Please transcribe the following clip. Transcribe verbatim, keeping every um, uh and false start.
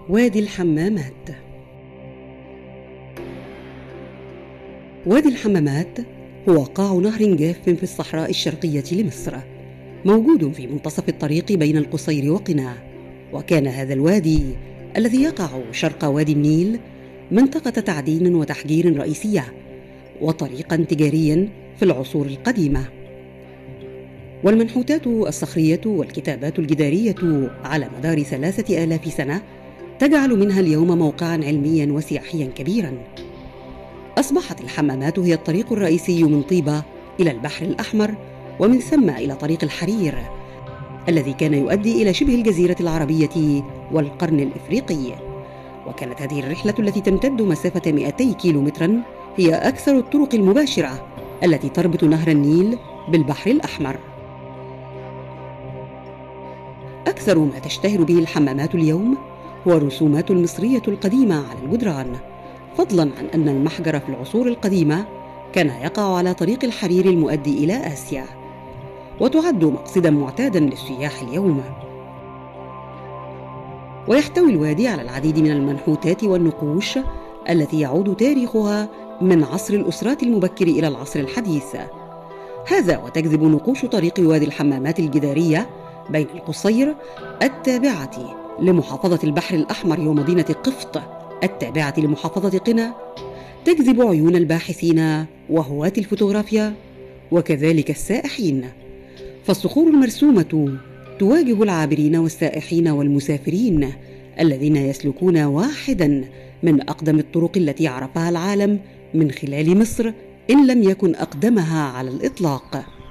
وادي الحمامات. وادي الحمامات هو قاع نهر جاف في الصحراء الشرقية لمصر، موجود في منتصف الطريق بين القصير وقنا. وكان هذا الوادي الذي يقع شرق وادي النيل منطقة تعدين وتحجير رئيسية وطريقا تجاريا في العصور القديمة. والمنحوتات الصخرية والكتابات الجدارية على مدار ثلاثة آلاف سنة تجعل منها اليوم موقعا علميا وسياحيا كبيرا. أصبحت الحمامات هي الطريق الرئيسي من طيبة إلى البحر الأحمر، ومن ثم إلى طريق الحرير الذي كان يؤدي إلى شبه الجزيرة العربية والقرن الإفريقي. وكانت هذه الرحلة التي تمتد مسافة مئتي كيلومترا هي أكثر الطرق المباشرة التي تربط نهر النيل بالبحر الأحمر. أكثر ما تشتهر به الحمامات اليوم هو الرسومات المصرية القديمة على الجدران، فضلا عن أن المحجر في العصور القديمة كان يقع على طريق الحرير المؤدي إلى آسيا، وتعد مقصدا معتادا للسياح اليوم. ويحتوي الوادي على العديد من المنحوتات والنقوش التي يعود تاريخها من عصر الأسرات المبكر إلى العصر الحديث. هذا وتجذب نقوش طريق وادي الحمامات الجدارية بين القصير التابعة لمحافظة البحر الأحمر ومدينة قفط التابعة لمحافظة قنا تجذب عيون الباحثين وهواة الفوتوغرافيا وكذلك السائحين. فالصخور المرسومة تواجه العابرين والسائحين والمسافرين الذين يسلكون واحدا من أقدم الطرق التي عرفها العالم من خلال مصر، إن لم يكن أقدمها على الإطلاق.